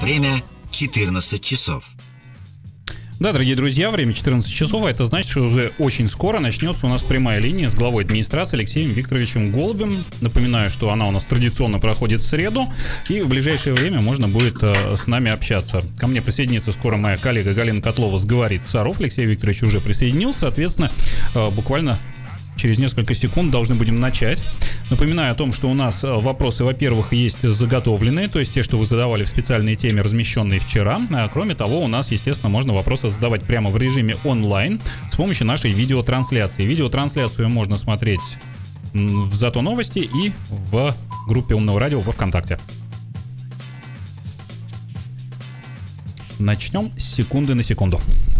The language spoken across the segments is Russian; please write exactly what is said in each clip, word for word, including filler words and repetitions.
Время четырнадцать часов. Да, дорогие друзья, время четырнадцать часов, а это значит, что уже очень скоро начнется у нас прямая линия с главой администрации Алексеем Викторовичем Голубем. Напоминаю, что она у нас традиционно проходит в среду, и в ближайшее время можно будет э, с нами общаться. Ко мне присоединится скоро моя коллега Галина Котлова с «Говорит Саров». Алексей Викторович уже присоединился, соответственно, э, буквально через несколько секунд должны будем начать. Напоминаю о том, что у нас вопросы, во-первых, есть заготовленные, то есть те, что вы задавали в специальной теме, размещенные вчера. А кроме того, у нас, естественно, можно вопросы задавать прямо в режиме онлайн с помощью нашей видеотрансляции. Видеотрансляцию можно смотреть в «Зато новости» и в группе «Умного радио» во ВКонтакте. Начнем с секунды на секунду.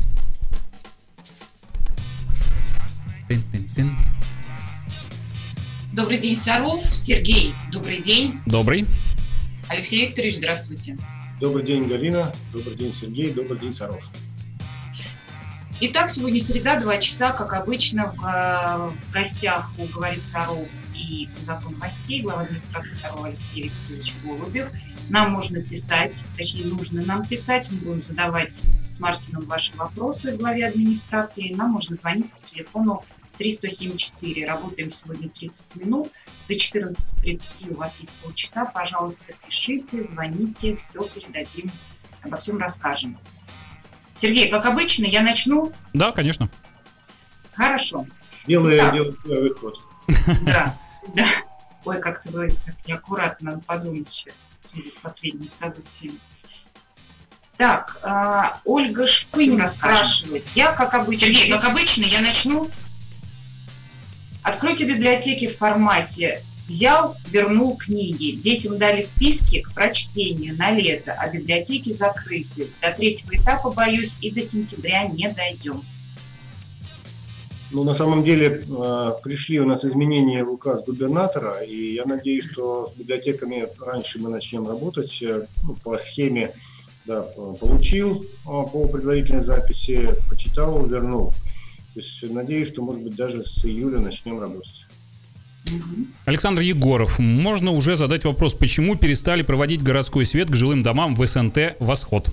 Тын-тын-тын. Добрый день, Саров. Сергей, добрый день. Добрый. Алексей Викторович, здравствуйте. Добрый день, Галина. Добрый день, Сергей. Добрый день, Саров. Итак, сегодня среда, два часа, как обычно, в, в гостях у «Говорит Саров» и закон гостей, глава администрации Сарова Алексей Викторович Голубев. Нам можно писать, точнее, нужно нам писать. Мы будем задавать с Мартином ваши вопросы главе администрации. Нам можно звонить по телефону триста семьдесят четыре. Работаем сегодня тридцать минут. До четырнадцати тридцати у вас есть полчаса. Пожалуйста, пишите, звоните, все передадим, обо всем расскажем. Сергей, как обычно, я начну? Да, конечно. Хорошо. Делаю, делаю первый ход. Да, да. Ой, как-то вы так неаккуратно, надо подумать сейчас в связи с последними событиями. Так, э, Ольга Шпынина спрашивает. Я, как обычно... Сергей, как обычно, я начну? Откройте библиотеки в формате «взял, вернул книги». Детям дали списки к прочтению на лето, а библиотеки закрыты. До третьего этапа, боюсь, и до сентября не дойдем. Ну, на самом деле, пришли у нас изменения в указ губернатора, и я надеюсь, что с библиотеками раньше мы начнем работать. Ну, по схеме, да, получил по предварительной записи, почитал, вернул. То есть надеюсь, что, может быть, даже с июля начнем работать. Александр Егоров. Можно уже задать вопрос, почему перестали проводить городской свет к жилым домам в СНТ «Восход»?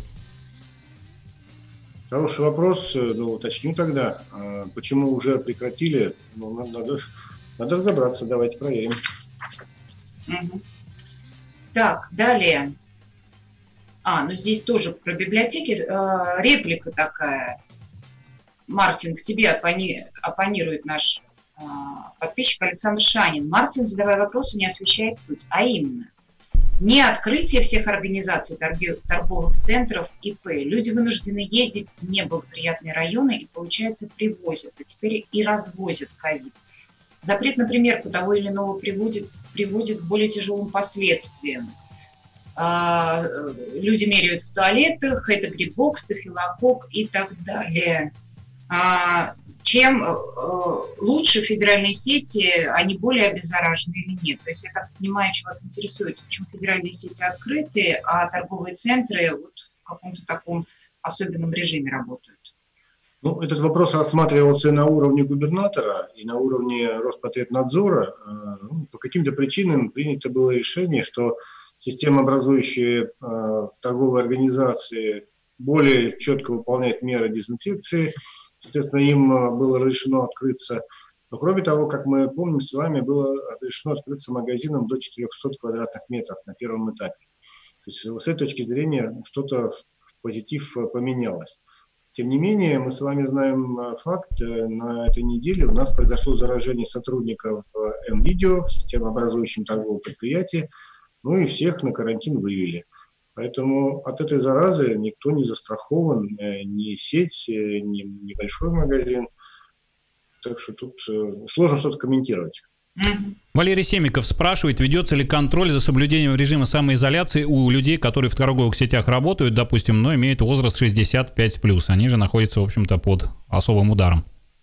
Хороший вопрос. Ну, уточню тогда. Почему уже прекратили? Ну, надо, надо разобраться. Давайте проверим. Угу. Так, далее. А, ну здесь тоже про библиотеки. Э, реплика такая. Мартин, к тебе оппони... оппонирует наш э, подписчик Александр Шанин. Мартин, задавая вопросы, не освещает суть. А именно, не открытие всех организаций, торги... торговых центров и п. Люди вынуждены ездить в неблагоприятные районы и, получается, привозят, а теперь и развозят ковид. Запрет на примерку того или иного приводит, приводит к более тяжелым последствиям. Э, люди меряют в туалетах, это грибок, стафилококк и так далее. Чем лучше федеральные сети, они более обеззаражены или нет. То есть я так понимаю, что вас интересует, почему федеральные сети открыты, а торговые центры вот в каком-то таком особенном режиме работают. Ну, этот вопрос рассматривался на уровне губернатора и на уровне Роспотребнадзора. Ну, по каким-то причинам принято было решение, что системообразующие торговые организации более четко выполняют меры дезинфекции. Соответственно, им было разрешено открыться. Но кроме того, как мы помним с вами, было разрешено открыться магазинам до четырехсот квадратных метров на первом этапе. То есть с этой точки зрения что-то в позитив поменялось. Тем не менее, мы с вами знаем факт. На этой неделе у нас произошло заражение сотрудников М-Видео, системообразующем торговом предприятии, ну и всех на карантин вывели. Поэтому от этой заразы никто не застрахован, ни сеть, ни небольшой магазин. Так что тут сложно что-то комментировать. Валерий Семиков спрашивает, ведется ли контроль за соблюдением режима самоизоляции у людей, которые в торговых сетях работают, допустим, но имеют возраст шестьдесят пять плюс. Они же находятся, в общем-то, под особым ударом.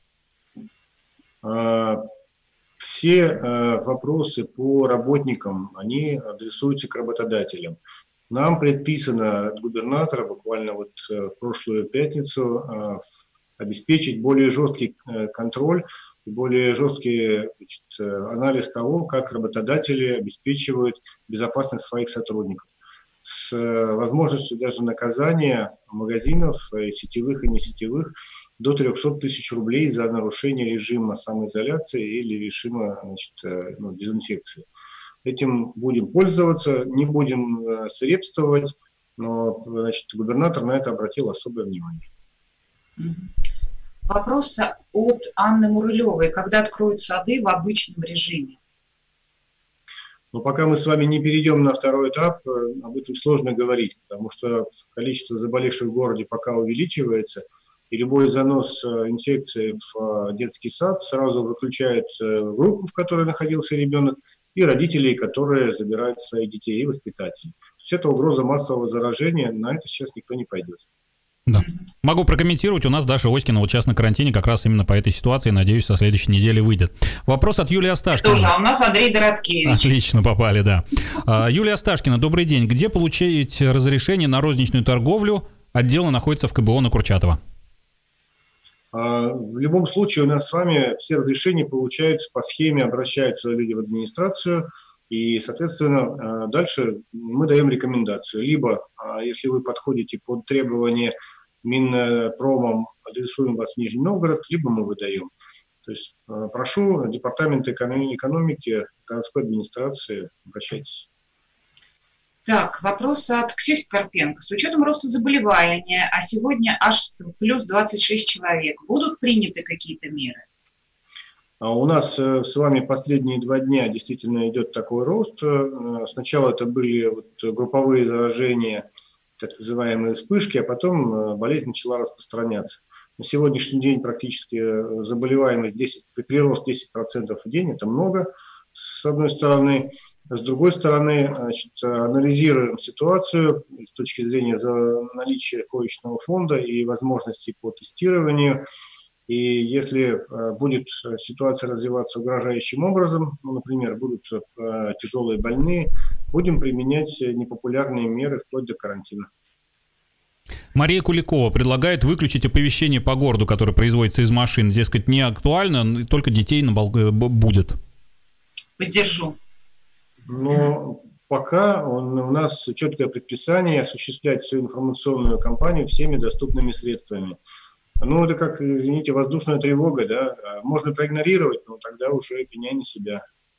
Все вопросы по работникам, они адресуются к работодателям. Нам предписано от губернатора буквально вот в прошлую пятницу обеспечить более жесткий контроль и более жесткий, значит, анализ того, как работодатели обеспечивают безопасность своих сотрудников. с возможностью даже наказания магазинов, сетевых и несетевых, до трехсот тысяч рублей за нарушение режима самоизоляции или режима, значит, ну, дезинфекции. Этим будем пользоваться, не будем свирепствовать, но, значит, губернатор на это обратил особое внимание. Вопрос от Анны Мурылевой. Когда откроют сады в обычном режиме? Но пока мы с вами не перейдем на второй этап, об этом сложно говорить, потому что количество заболевших в городе пока увеличивается, и любой занос инфекции в детский сад сразу выключает группу, в которой находился ребенок, и родителей, которые забирают своих детей, и воспитателей. То есть это угроза массового заражения, на это сейчас никто не пойдет. Да. Могу прокомментировать. У нас Даша Оськина вот сейчас на карантине как раз именно по этой ситуации, надеюсь, со следующей недели выйдет. Вопрос от Юлии Осташкиной. Тоже, а у нас Андрей Дороткевич. Отлично попали, да. Юлия Осташкина, добрый день. Где получить разрешение на розничную торговлю? Отдел находится в ка бэ о на Курчатова. В любом случае у нас с вами все разрешения получаются по схеме, обращаются люди в администрацию, и, соответственно, дальше мы даем рекомендацию. Либо, если вы подходите под требования Минпромом, адресуем вас в Нижний Новгород, либо мы выдаем. То есть прошу департамент экономики, городской администрации, обращайтесь. Так, вопрос от Ксюхи Карпенко. С учетом роста заболевания, а сегодня аж плюс двадцать шесть человек, будут приняты какие-то меры? А у нас с вами последние два дня действительно идет такой рост. Сначала это были вот групповые заражения, так называемые вспышки, а потом болезнь начала распространяться. На сегодняшний день практически заболеваемость десять, прирост десять процентов в день, это много, с одной стороны. С другой стороны, значит, анализируем ситуацию с точки зрения наличия коечного фонда и возможностей по тестированию. И если будет ситуация развиваться угрожающим образом, ну, например, будут тяжелые больные, будем применять непопулярные меры вплоть до карантина. Мария Куликова предлагает выключить оповещение по городу, которое производится из машин. Дескать, не актуально, только детей на бол... будет. Поддержу. Но пока он, у нас четкое предписание осуществлять всю информационную кампанию всеми доступными средствами. Ну, это как, извините, воздушная тревога, да, можно проигнорировать, но тогда уже пеняй на себя.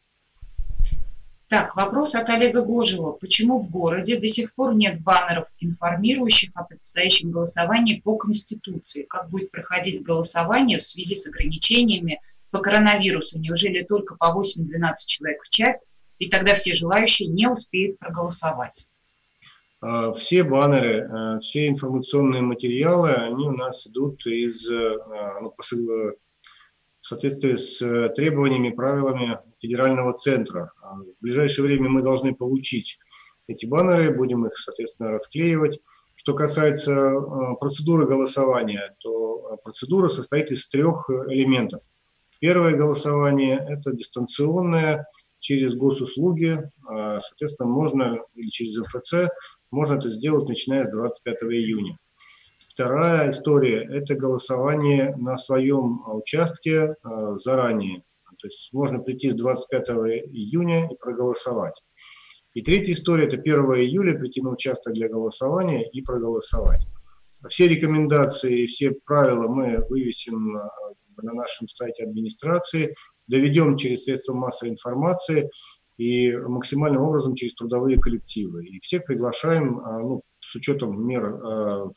Так, вопрос от Олега Гожева. Почему в городе до сих пор нет баннеров, информирующих о предстоящем голосовании по Конституции? Как будет проходить голосование в связи с ограничениями по коронавирусу? Неужели только по восемь-двенадцать человек в час? И тогда все желающие не успеют проголосовать. Все баннеры, все информационные материалы, они у нас идут из, ну, в соответствии с требованиями, правилами федерального центра. В ближайшее время мы должны получить эти баннеры, будем их, соответственно, расклеивать. Что касается процедуры голосования, то процедура состоит из трех элементов. Первое голосование – это дистанционное, через госуслуги, соответственно, можно, или через эм эф цэ, можно это сделать, начиная с двадцать пятого июня. Вторая история – это голосование на своем участке заранее. То есть можно прийти с двадцать пятого июня и проголосовать. И третья история – это первого июля прийти на участок для голосования и проголосовать. Все рекомендации, все правила мы вывесим на нашем сайте администрации, доведем через средства массовой информации и максимальным образом через трудовые коллективы. И всех приглашаем, ну, с учетом мер э,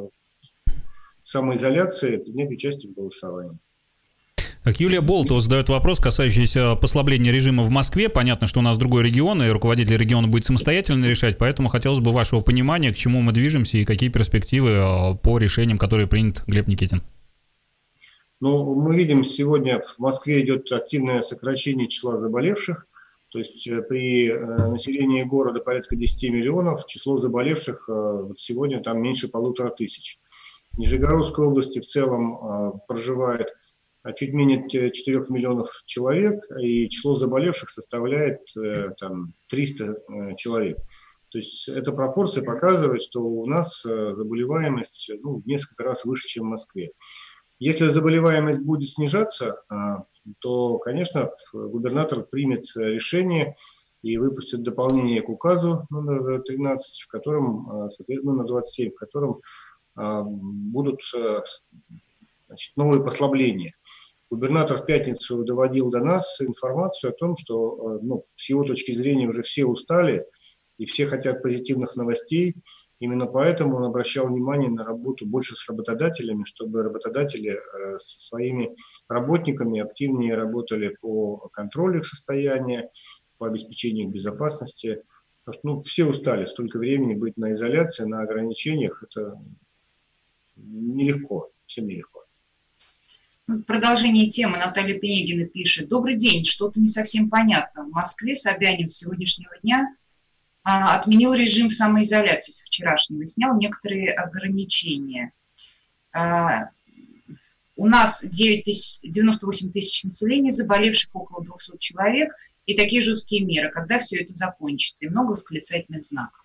самоизоляции, принять участие в голосовании. Так, Юлия Болтова задает вопрос, касающийся послабления режима в Москве. Понятно, что у нас другой регион, и руководитель региона будет самостоятельно решать, поэтому хотелось бы вашего понимания, к чему мы движемся и какие перспективы по решениям, которые принят Глеб Никитин. Ну, мы видим, сегодня в Москве идет активное сокращение числа заболевших. То есть при населении города порядка десяти миллионов, число заболевших сегодня там меньше полутора тысяч. В Нижегородской области в целом проживает чуть менее четырёх миллионов человек, и число заболевших составляет там триста человек. То есть эта пропорция показывает, что у нас заболеваемость, ну, в несколько раз выше, чем в Москве. Если заболеваемость будет снижаться, то, конечно, губернатор примет решение и выпустят дополнение к указу номер тринадцать, в котором, соответственно, номер двадцать семь, в котором будут, значит, новые послабления. Губернатор в пятницу доводил до нас информацию о том, что, ну, с его точки зрения уже все устали и все хотят позитивных новостей. Именно поэтому он обращал внимание на работу больше с работодателями, чтобы работодатели со своими работниками активнее работали по контролю их состояния, по обеспечению безопасности. Потому что, ну, все устали, столько времени быть на изоляции, на ограничениях, это нелегко, всем нелегко. Продолжение темы. Наталья Пенегина пишет. Добрый день, что-то не совсем понятно. В Москве Собянин с сегодняшнего дня а, отменил режим самоизоляции с вчерашнего и снял некоторые ограничения. А, у нас девяносто восемь тысяч населения, заболевших около двухсот человек, и такие жесткие меры. Когда все это закончится? И много восклицательных знаков.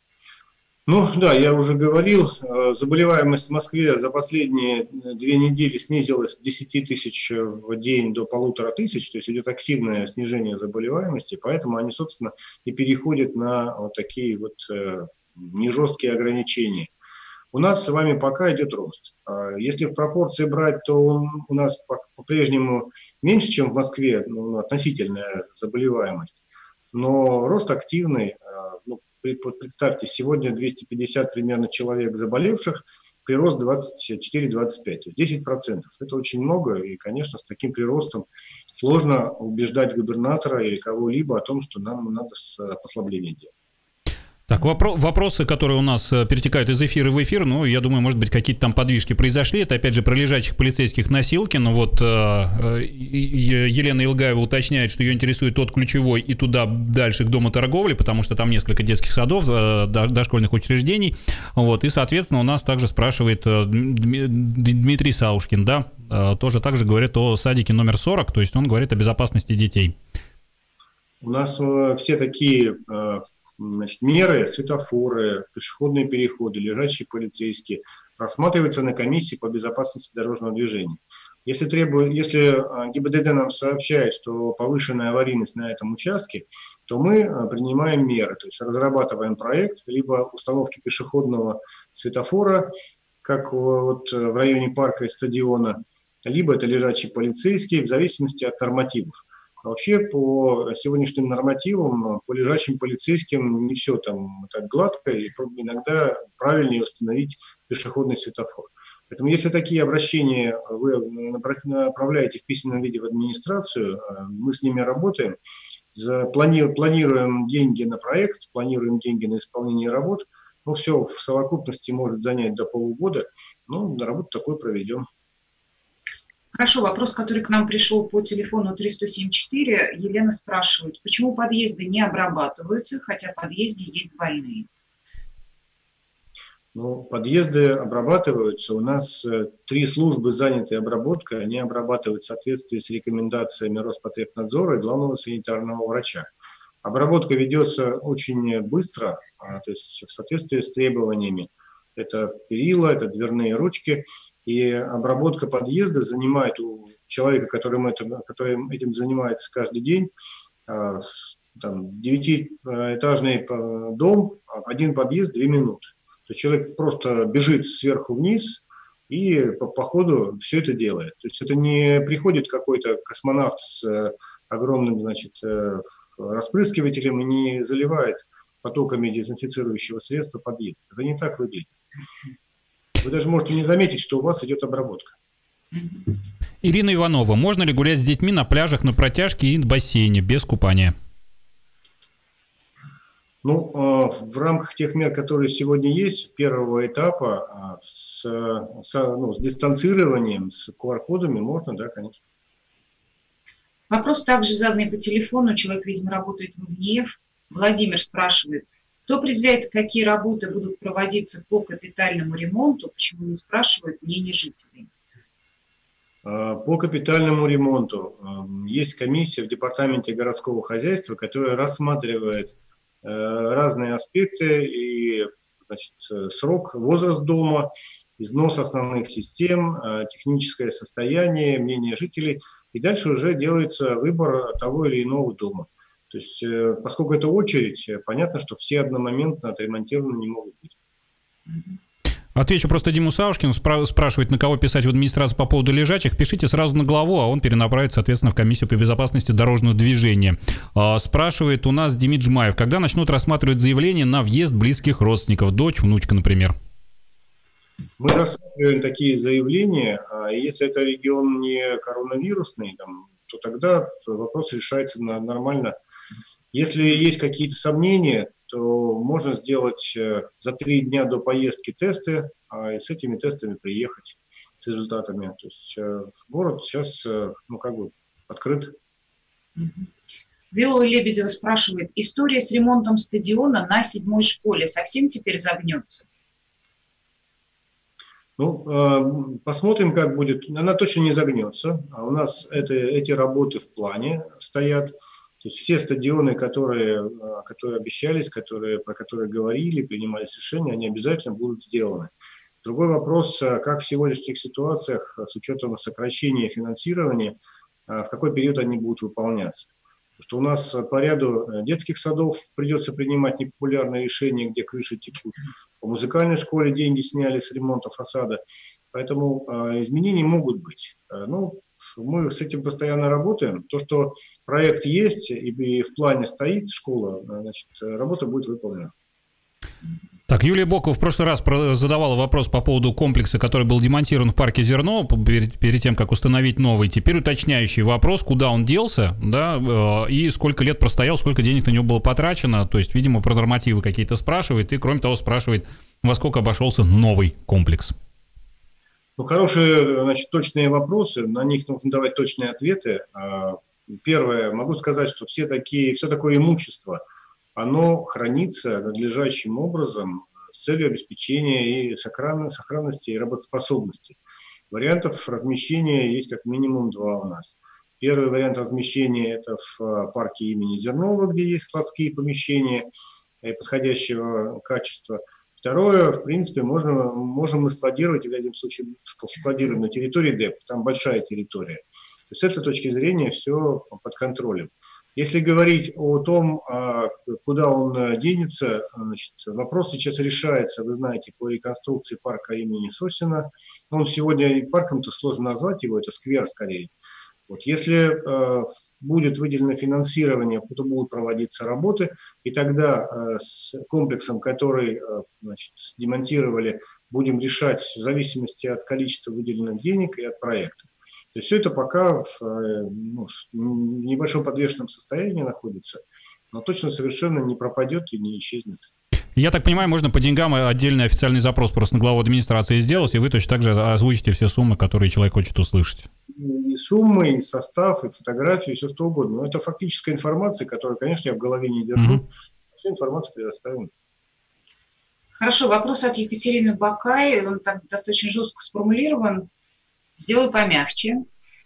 Ну да, я уже говорил, заболеваемость в Москве за последние две недели снизилась с десяти тысяч в день до полутора тысяч, то есть идет активное снижение заболеваемости, поэтому они, собственно, и переходят на вот такие вот нежесткие ограничения. У нас с вами пока идет рост. Если в пропорции брать, то он у нас по-прежнему меньше, чем в Москве, ну, относительная заболеваемость, но рост активный. Ну, представьте, сегодня двести пятьдесят примерно человек заболевших, прирост двадцать четыре — двадцать пять, то есть десять процентов. Это очень много, и, конечно, с таким приростом сложно убеждать губернатора или кого-либо о том, что нам надо послабление делать. Так, вопро- вопросы, которые у нас перетекают из эфира в эфир, ну, я думаю, может быть, какие-то там подвижки произошли. Это, опять же, про лежачих полицейских носилки. Но вот э, Елена Илгаева уточняет, что ее интересует тот ключевой и туда дальше к дому торговли, потому что там несколько детских садов, э, дошкольных учреждений. Вот, и, соответственно, у нас также спрашивает э, Дмитрий Саушкин, да, э, тоже также говорит о садике номер сорок, то есть он говорит о безопасности детей. У нас э, все такие... Э, Значит, меры, светофоры, пешеходные переходы, лежачие полицейские рассматриваются на комиссии по безопасности дорожного движения. Если, требует, если ГИБДД нам сообщает, что повышенная аварийность на этом участке, то мы принимаем меры, то есть разрабатываем проект либо установки пешеходного светофора, как вот в районе парка и стадиона, либо это лежачие полицейские, в зависимости от нормативов. Вообще, по сегодняшним нормативам, по лежачим полицейским не все там так гладко, и иногда правильнее установить пешеходный светофор. Поэтому, если такие обращения вы направляете в письменном виде в администрацию, мы с ними работаем, планируем деньги на проект, планируем деньги на исполнение работ, ну, все в совокупности может занять до полугода, но работу такую проведем. Хорошо, вопрос, который к нам пришел по телефону три сто семь четыре, Елена спрашивает, почему подъезды не обрабатываются, хотя в подъезде есть больные? Ну, подъезды обрабатываются. У нас три службы заняты обработкой, они обрабатывают в соответствии с рекомендациями Роспотребнадзора и главного санитарного врача. Обработка ведется очень быстро, то есть в соответствии с требованиями. Это перила, это дверные ручки. И обработка подъезда занимает у человека, который этим, который этим занимается каждый день, там, девятиэтажный дом, один подъезд, две минуты. То есть человек просто бежит сверху вниз и по, по ходу все это делает. То есть это не приходит какой-то космонавт с огромным, значит, распрыскивателем и не заливает потоками дезинфицирующего средства подъезд. Это не так выглядит. Вы даже можете не заметить, что у вас идет обработка. Ирина Иванова. Можно ли гулять с детьми на пляжах, на протяжке и в бассейне без купания? Ну, в рамках тех мер, которые сегодня есть, первого этапа с, с, ну, с дистанцированием, с ку ар кодами можно, да, конечно. Вопрос также заданный по телефону. Человек, видимо, работает в ВНИЭФ. Владимир спрашивает. Кто определяет, какие работы будут проводиться по капитальному ремонту? Почему не спрашивают мнение жителей? По капитальному ремонту есть комиссия в департаменте городского хозяйства, которая рассматривает разные аспекты и, значит, срок, возраст дома, износ основных систем, техническое состояние, мнение жителей. И дальше уже делается выбор того или иного дома. То есть, поскольку это очередь, понятно, что все одномоментно отремонтированы не могут быть. Отвечу просто Диму Саушкину, спра- спрашивает, на кого писать в администрацию по поводу лежачих. Пишите сразу на главу, а он перенаправит, соответственно, в комиссию по безопасности дорожного движения. А, спрашивает у нас Демид Жмаев, когда начнут рассматривать заявления на въезд близких родственников, дочь, внучка, например? Мы рассматриваем такие заявления, а если это регион не коронавирусный, там, то тогда вопрос решается нормально. Если есть какие-то сомнения, то можно сделать за три дня до поездки тесты, а и с этими тестами приехать с результатами. То есть город сейчас, ну, как бы открыт. Виола Лебедева спрашивает, история с ремонтом стадиона на седьмой школе совсем теперь загнется? Ну, посмотрим, как будет. Она точно не загнется. А у нас это, эти работы в плане стоят. То есть все стадионы, которые, которые обещались, которые, про которые говорили, принимались решения, они обязательно будут сделаны. Другой вопрос, как в сегодняшних ситуациях, с учетом сокращения финансирования, в какой период они будут выполняться. Потому что у нас по ряду детских садов придется принимать непопулярные решения, где крыши текут. По музыкальной школе деньги сняли с ремонта фасада. Поэтому изменения могут быть. Ну, мы с этим постоянно работаем. То, что проект есть и в плане стоит школа, значит, работа будет выполнена. Так, Юлия Бокова в прошлый раз задавала вопрос по поводу комплекса, который был демонтирован в парке Зерно перед, перед тем, как установить новый. Теперь уточняющий вопрос, куда он делся, да, и сколько лет простоял, сколько денег на него было потрачено. То есть, видимо, про нормативы какие-то спрашивает, и, кроме того, спрашивает, во сколько обошелся новый комплекс. Ну, хорошие, значит, точные вопросы, на них нужно давать точные ответы. Первое, могу сказать, что все такие, все такое имущество, оно хранится надлежащим образом с целью обеспечения и сохранности и работоспособности. Вариантов размещения есть как минимум два у нас. Первый вариант размещения – это в парке имени Зернова, где есть складские помещения подходящего качества. Второе, в принципе, можно, можем мы складировать, в этом случае складируем на территории ДЭП, там большая территория. То есть с этой точки зрения все под контролем. Если говорить о том, куда он денется, значит, вопрос сейчас решается, вы знаете, по реконструкции парка имени Сосина. Он сегодня парком-то сложно назвать его, это сквер скорее. Вот, если э, будет выделено финансирование, то будут проводиться работы, и тогда э, с комплексом, который э, значит, демонтировали, будем решать в зависимости от количества выделенных денег и от проекта. То есть все это пока в, э, ну, в небольшом подвешенном состоянии находится, но точно совершенно не пропадет и не исчезнет. Я так понимаю, можно по деньгам отдельный официальный запрос просто на главу администрации сделать, и вы точно так же озвучите все суммы, которые человек хочет услышать. И суммы, и состав, и фотографии, и все что угодно. Но это фактическая информация, которую, конечно, я в голове не держу. Mm-hmm. Всю информацию предоставим. Хорошо, вопрос от Екатерины Бакай. Он так достаточно жестко сформулирован. Сделаю помягче.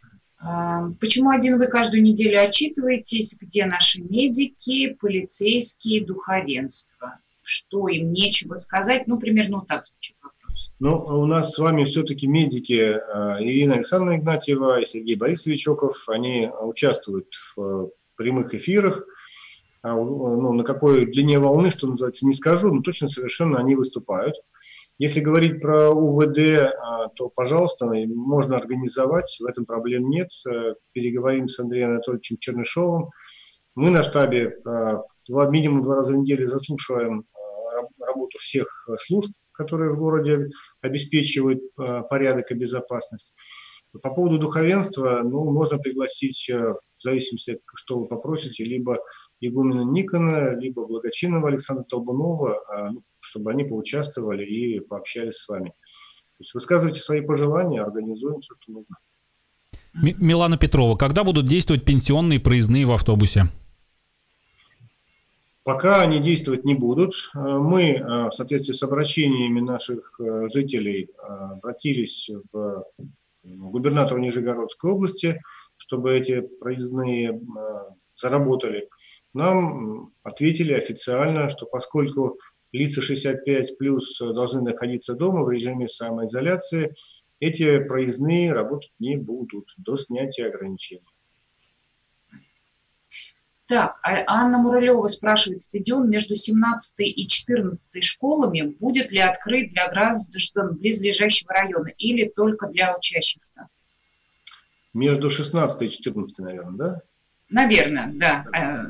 Почему один вы каждую неделю отчитываетесь, где наши медики, полицейские, духовенство? Что им нечего сказать? Ну, примерно вот так звучит вопрос. Ну, у нас с вами все-таки медики Ирина Александровна Игнатьева и Сергей Борисович Оков, они участвуют в прямых эфирах. Ну, на какой длине волны, что называется, не скажу, но точно совершенно они выступают. Если говорить про УВД, то, пожалуйста, можно организовать, в этом проблем нет. Переговорим с Андреем Анатольевичем Чернышовым. Мы на штабе два, минимум два раза в неделю заслушиваем работу всех служб, которые в городе обеспечивают порядок и безопасность. По поводу духовенства, ну, можно пригласить, в зависимости от что вы попросите, либо игумена Никона, либо благочинного Александра Толбунова, чтобы они поучаствовали и пообщались с вами. То есть высказывайте свои пожелания, организуем все, что нужно. Милана Петрова, когда будут действовать пенсионные проездные в автобусе? Пока они действовать не будут. Мы, в соответствии с обращениями наших жителей, обратились в губернатора Нижегородской области, чтобы эти проездные заработали. Нам ответили официально, что поскольку лица шестьдесят пять плюс должны находиться дома в режиме самоизоляции, эти проездные работать не будут до снятия ограничений. Так, а Анна Муралева спрашивает, стадион между семнадцатой и четырнадцатой школами будет ли открыт для граждан близлежащего района или только для учащихся? Между шестнадцатой и четырнадцатой, наверное, да? Наверное, да.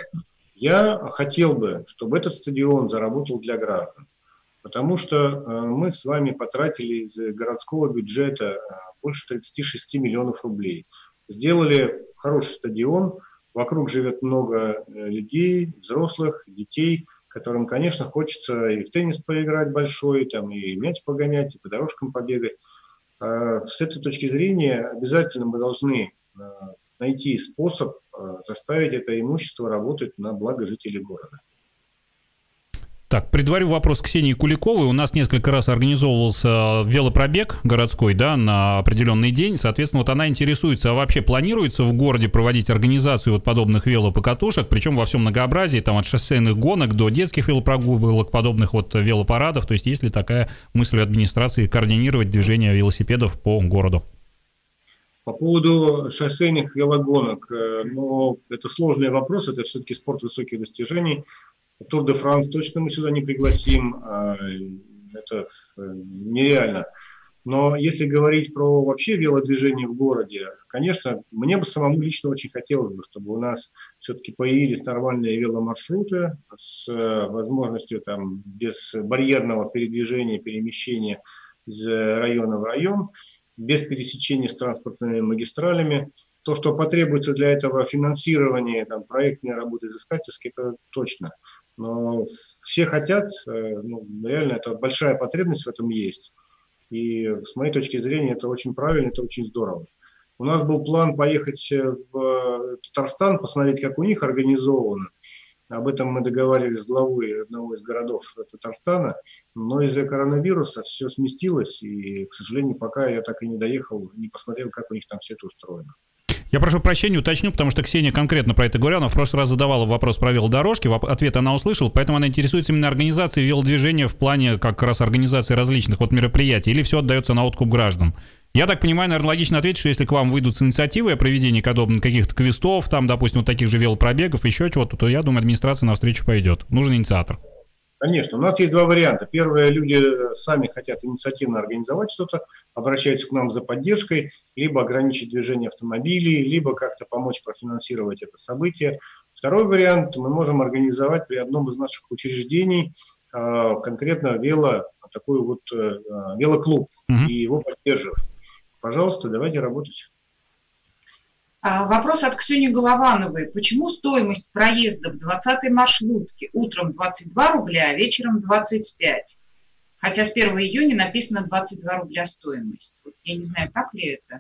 Я хотел бы, чтобы этот стадион заработал для граждан, потому что мы с вами потратили из городского бюджета больше тридцати шести миллионов рублей. Сделали хороший стадион, вокруг живет много людей, взрослых, детей, которым, конечно, хочется и в теннис поиграть большой, там, и мяч погонять, и по дорожкам побегать. С этой точки зрения обязательно мы должны найти способ заставить это имущество работать на благо жителей города. Так, предварю вопрос Ксении Куликовой. У нас несколько раз организовывался велопробег городской, да, на определенный день. Соответственно, вот она интересуется, а вообще планируется в городе проводить организацию вот подобных велопокатушек, причем во всем многообразии, там от шоссейных гонок до детских велопрогулок, подобных вот велопарадов. То есть есть ли такая мысль администрации координировать движение велосипедов по городу? По поводу шоссейных велогонок, ну, это сложный вопрос, это все-таки спорт высоких достижений. Тур де Франс точно мы сюда не пригласим, это нереально. Но если говорить про вообще велодвижение в городе, конечно, мне бы самому лично очень хотелось бы, чтобы у нас все-таки появились нормальные веломаршруты с возможностью там безбарьерного передвижения, перемещения из района в район, без пересечения с транспортными магистралями. То, что потребуется для этого финансирование, там, проектные работы, изыскательские, это точно. Но все хотят, ну, реально, это большая потребность в этом есть. И с моей точки зрения это очень правильно, это очень здорово. У нас был план поехать в Татарстан, посмотреть, как у них организовано. Об этом мы договаривались с главой одного из городов Татарстана. Но из-за коронавируса все сместилось, и, к сожалению, пока я так и не доехал, не посмотрел, как у них там все это устроено. Я прошу прощения, уточню, потому что Ксения конкретно про это говорила. Она в прошлый раз задавала вопрос про велодорожки, ответ она услышала, поэтому она интересуется именно организацией велодвижения в плане как раз организации различных вот мероприятий, или все отдается на откуп граждан. Я так понимаю, наверное, логично ответить, что если к вам выйдут с инициативой о проведении каких-то квестов, там, допустим, вот таких же велопробегов, еще чего-то, то, я думаю, администрация навстречу пойдет. Нужен инициатор. Конечно, у нас есть два варианта. Первое, люди сами хотят инициативно организовать что-то, обращаются к нам за поддержкой, либо ограничить движение автомобилей, либо как-то помочь профинансировать это событие. Второй вариант, мы можем организовать при одном из наших учреждений конкретно вело, такой вот велоклуб, mm-hmm. и его поддерживать. Пожалуйста, давайте работать. Вопрос от Ксении Головановой. Почему стоимость проезда в двадцатой маршрутке утром двадцать два рубля, а вечером двадцать пять? Хотя с первого июня написано двадцать два рубля стоимость. Я не знаю, так ли это?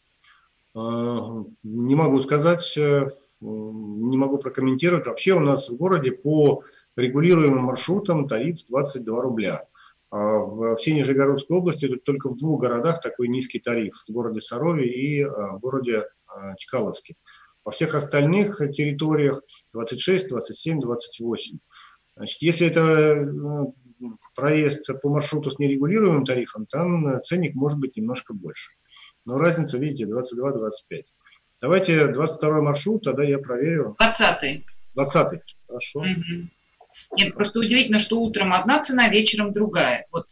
Не могу сказать, не могу прокомментировать. Вообще у нас в городе по регулируемым маршрутам тариф двадцать два рубля. В всей Нижегородской области только в двух городах такой низкий тариф. В городе Сарове и в городе Чкаловске. Во всех остальных территориях двадцать шесть, двадцать семь, двадцать восемь. Значит, если это проезд по маршруту с нерегулируемым тарифом, там ценник может быть немножко больше. Но разница, видите, двадцать два — двадцать пять. Давайте двадцать второй маршрут, тогда я проверю. двадцатый. двадцатый. Хорошо. Угу. Нет, просто удивительно, что утром одна цена, вечером другая. Вот.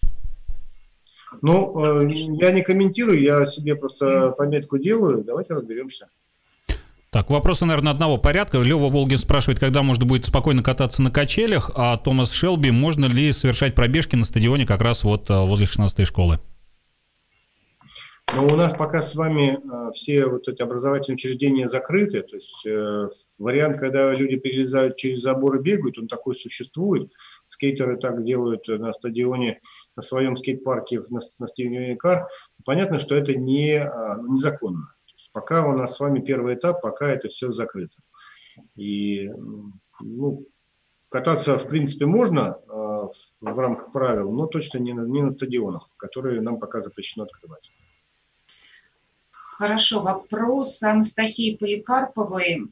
Ну, я не комментирую, я себе просто пометку делаю. Давайте разберемся. Так, вопросы, наверное, одного порядка. Лева Волгин спрашивает, когда можно будет спокойно кататься на качелях, а Томас Шелби, можно ли совершать пробежки на стадионе как раз вот возле шестнадцатой школы? Но у нас пока с вами э, все вот эти образовательные учреждения закрыты, то есть э, вариант, когда люди перелезают через забор и бегают, он такой существует. Скейтеры так делают на стадионе, на своем скейт-парке, на, на стадионе Кар. Понятно, что это не, э, незаконно. То есть пока у нас с вами первый этап, пока это все закрыто. И ну, кататься, в принципе, можно э, в рамках правил, но точно не на, не на стадионах, которые нам пока запрещено открывать. Хорошо, вопрос Анастасии Поликарповой.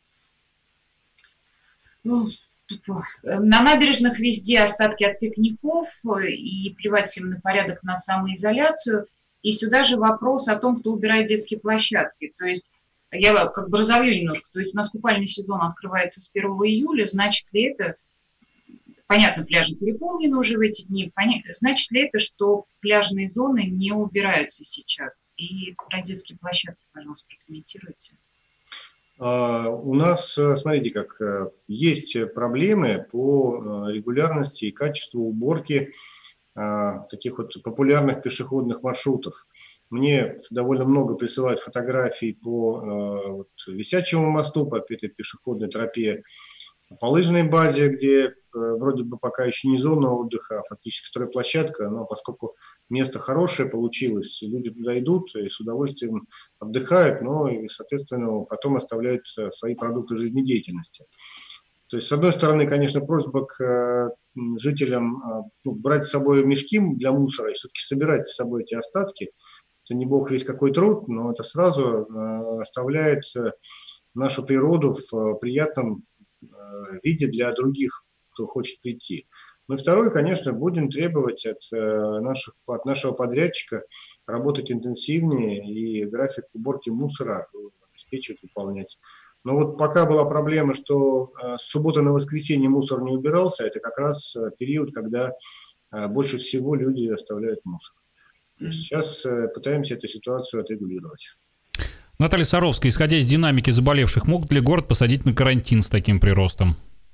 На набережных везде остатки от пикников, и плевать всем на порядок, на самоизоляцию. И сюда же вопрос о том, кто убирает детские площадки. То есть я как бы разовью немножко. То есть у нас купальный сезон открывается с первого июля. Значит ли это, понятно, пляжи переполнены уже в эти дни, понятно, значит ли это, что пляжные зоны не убираются сейчас? И про детские площадки, пожалуйста, прокомментируйте. У нас, смотрите, как есть проблемы по регулярности и качеству уборки таких вот популярных пешеходных маршрутов. Мне довольно много присылают фотографий по вот, Висячему мосту, по этой пешеходной тропе, по лыжной базе, где вроде бы пока еще не зона отдыха, а фактически стройплощадка, но поскольку место хорошее получилось, люди туда идут и с удовольствием отдыхают, но и, соответственно, потом оставляют свои продукты жизнедеятельности. То есть, с одной стороны, конечно, просьба к жителям ну, брать с собой мешки для мусора и все-таки собирать с собой эти остатки. Это не бог весь какой труд, но это сразу оставляет нашу природу в приятном виде для других, кто хочет прийти. Ну и второе, конечно, будем требовать от, наших, от нашего подрядчика работать интенсивнее и график уборки мусора обеспечивать, выполнять. Но вот пока была проблема, что с субботы на воскресенье мусор не убирался, это как раз период, когда больше всего люди оставляют мусор. Сейчас пытаемся эту ситуацию отрегулировать. Наталья Саровская, исходя из динамики заболевших, могут ли город посадить на карантин с таким приростом?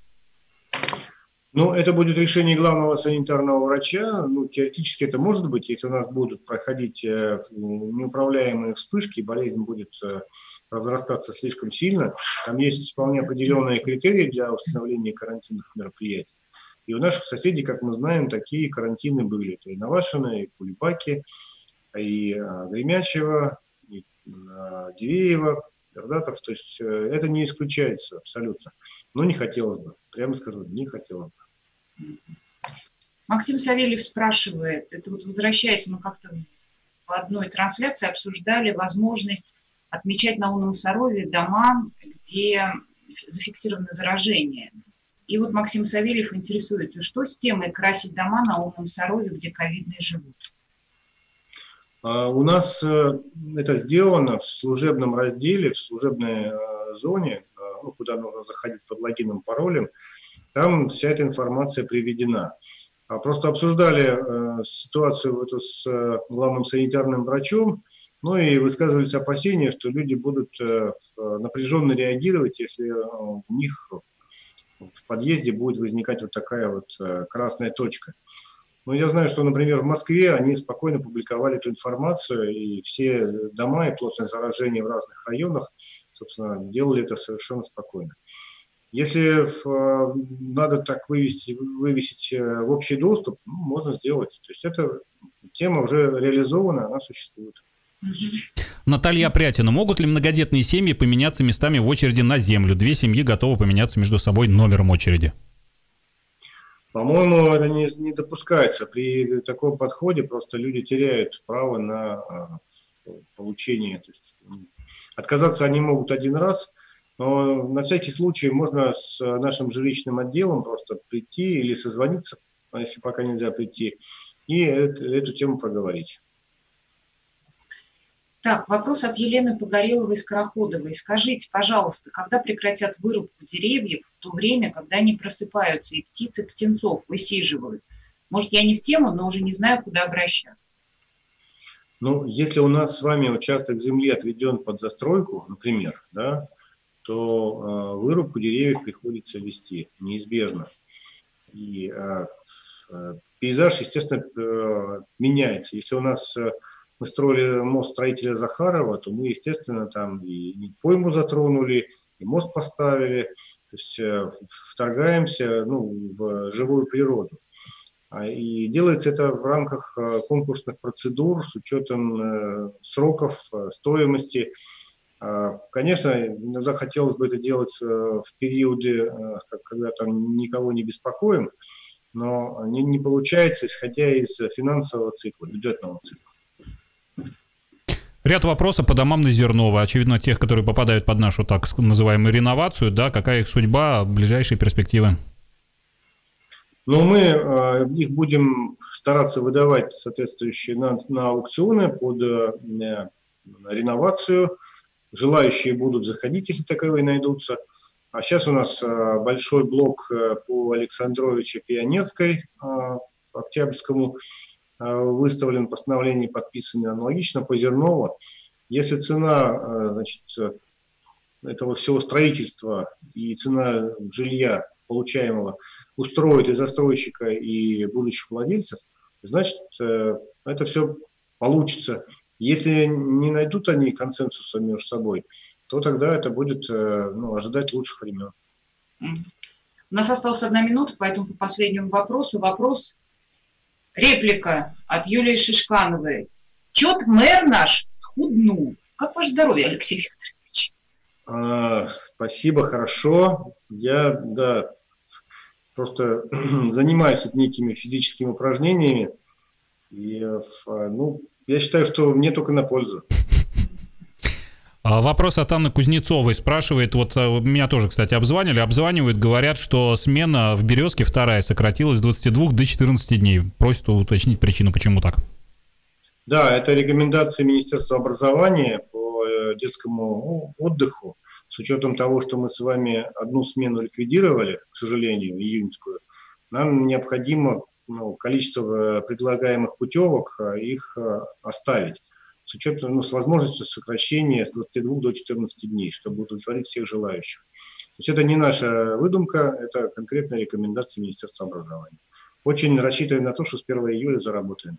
Ну, это будет решение главного санитарного врача. Ну, теоретически это может быть, если у нас будут проходить неуправляемые вспышки, болезнь будет разрастаться слишком сильно. Там есть вполне определенные критерии для установления карантинных мероприятий. И у наших соседей, как мы знаем, такие карантины были. Это и Навашино, и Кулебаки, и Гремячево, и Дивеево, Бердатов. То есть это не исключается абсолютно. Но не хотелось бы. Прямо скажу, не хотелось бы. Максим Савельев спрашивает, это вот возвращаясь, мы как-то в одной трансляции обсуждали возможность отмечать на Умном Сарове дома, где зафиксировано заражение. И вот Максим Савельев интересуется, что с темой красить дома на Умном Сарове, где ковидные живут? У нас это сделано в служебном разделе, в служебной зоне, ну, куда нужно заходить под логином, паролем. Там вся эта информация приведена. Просто обсуждали ситуацию эту с главным санитарным врачом, ну и высказывались опасения, что люди будут напряженно реагировать, если у них в подъезде будет возникать вот такая вот красная точка. Но я знаю, что, например, в Москве они спокойно публиковали эту информацию, и все дома и плотное заражение в разных районах, собственно, делали это совершенно спокойно. Если в, надо так вывести, вывесить в общий доступ, ну, можно сделать. То есть эта тема уже реализована, она существует. Наталья Прятина. Могут ли многодетные семьи поменяться местами в очереди на землю? Две семьи готовы поменяться между собой номером очереди. По-моему, это не, не допускается. При таком подходе просто люди теряют право на получение. То есть, отказаться они могут один раз, но на всякий случай можно с нашим жилищным отделом просто прийти или созвониться, если пока нельзя прийти, и эту, эту тему проговорить. Так, вопрос от Елены Погореловой-Скороходовой. Скажите, пожалуйста, когда прекратят вырубку деревьев в то время, когда они просыпаются и птицы птенцов высиживают? Может, я не в тему, но уже не знаю, куда обращаться. Ну, если у нас с вами участок земли отведен под застройку, например, да, то э, вырубку деревьев приходится вести неизбежно. И э, э, пейзаж, естественно, э, меняется. Если у нас... Э, мы строили мост строителя Захарова, то мы, естественно, там и пойму затронули, и мост поставили, то есть э, вторгаемся ну, в живую природу. И делается это в рамках э, конкурсных процедур с учетом э, сроков, э, стоимости. Э, конечно, иногда хотелось бы это делать э, в периоды, э, когда там никого не беспокоим, но не, не получается, исходя из финансового цикла, бюджетного цикла. Ряд вопросов по домам на Зерново. Очевидно, тех, которые попадают под нашу так называемую реновацию, да, какая их судьба, ближайшие перспективы? Ну, мы э, их будем стараться выдавать соответствующие на, на аукционы под э, реновацию. желающие будут заходить, если таковые найдутся. А сейчас у нас большой блок по Александровича Пионерской, в Октябрьскому, выставлен, постановление подписано, аналогично по Зерново. Если цена, значит, этого всего строительства и цена жилья получаемого устроит и застройщика, и будущих владельцев, значит, это все получится. Если не найдут они консенсуса между собой, то тогда это будет, ну, ожидать лучших времен. У нас осталась одна минута, поэтому по последнему вопросу. Вопрос, реплика от Юлии Шишкановой. Чет мэр наш схуднул. Как ваше здоровье, Алексей Викторович? А, спасибо, хорошо. Я, да, просто занимаюсь тут некими физическими упражнениями. И, ну, я считаю, что мне только на пользу. Вопрос от Анны Кузнецовой спрашивает, вот меня тоже, кстати, обзванивали, обзванивают, говорят, что смена в «Березке» вторая сократилась с двадцати двух до четырнадцати дней. Просят уточнить причину, почему так. Да, это рекомендации Министерства образования по детскому отдыху. С учетом того, что мы с вами одну смену ликвидировали, к сожалению, июньскую, нам необходимо, ну, количество предлагаемых путевок, их оставить. С учетом, ну, с возможностью сокращения с двадцати двух до четырнадцати дней, чтобы удовлетворить всех желающих. То есть это не наша выдумка, это конкретная рекомендация Министерства образования. Очень рассчитываем на то, что с первого июля заработаем.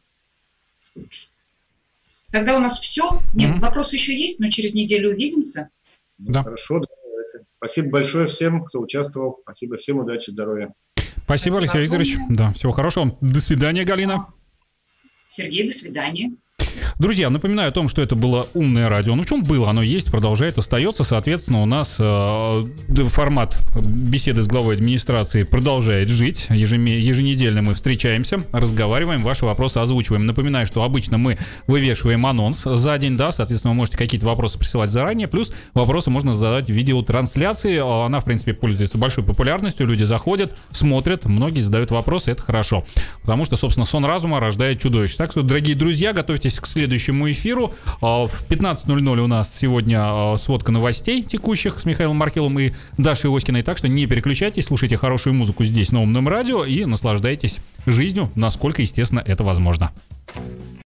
Тогда у нас все. Нет, mm-hmm. Вопросы еще есть, но через неделю увидимся. Ну, да. Хорошо, давайте. Спасибо большое всем, кто участвовал. Спасибо всем, удачи, здоровья. Спасибо, Спасибо Алексей Викторович. Да, всего хорошего. До свидания, Галина. Сергей, до свидания. Друзья, напоминаю о том, что это было «Умное радио». Ну, в чем было, оно есть, продолжает, остается. Соответственно, у нас э, формат беседы с главой администрации продолжает жить. Ежеме, еженедельно мы встречаемся, разговариваем, ваши вопросы озвучиваем. Напоминаю, что обычно мы вывешиваем анонс за день, да, соответственно, вы можете какие-то вопросы присылать заранее, плюс вопросы можно задавать в видеотрансляции. Она, в принципе, пользуется большой популярностью, люди заходят, смотрят, многие задают вопросы, это хорошо. Потому что, собственно, сон разума рождает чудовище. Так что, дорогие друзья, готовьтесь к следующему эфиру. В пятнадцать ноль ноль у нас сегодня сводка новостей текущих с Михаилом Маркелом и Дашей Оськиной. Так что не переключайтесь, слушайте хорошую музыку здесь на Умном радио и наслаждайтесь жизнью, насколько, естественно, это возможно.